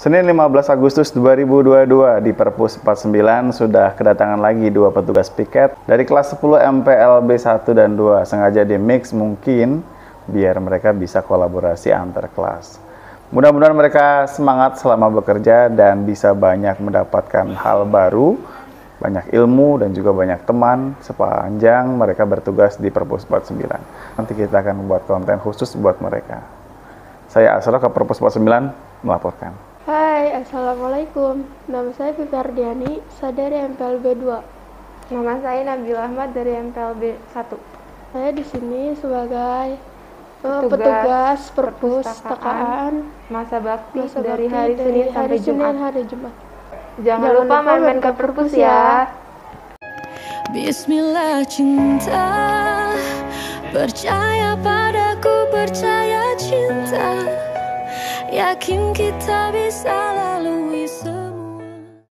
Senin 15 Agustus 2022 di Perpus 49 sudah kedatangan lagi dua petugas piket dari kelas 10 MPLB 1 dan 2. Sengaja di mix mungkin biar mereka bisa kolaborasi antar kelas. Mudah-mudahan mereka semangat selama bekerja dan bisa banyak mendapatkan hal baru, banyak ilmu dan juga banyak teman sepanjang mereka bertugas di Perpus 49. Nanti kita akan membuat konten khusus buat mereka. Saya Asro ke Perpus 49 melaporkan. Hai, Assalamualaikum. Nama saya Vivi Ardiani, saya dari MPLB 2. Nama saya Nabil Ahmad dari MPLB 1. Saya di sini sebagai petugas perpustakaan masa bakti dari hari Senin sampai Jumat. Jangan lupa main-main ke perpus ya. Bismillah cinta, percaya padaku, percaya cinta, yakin kita bisa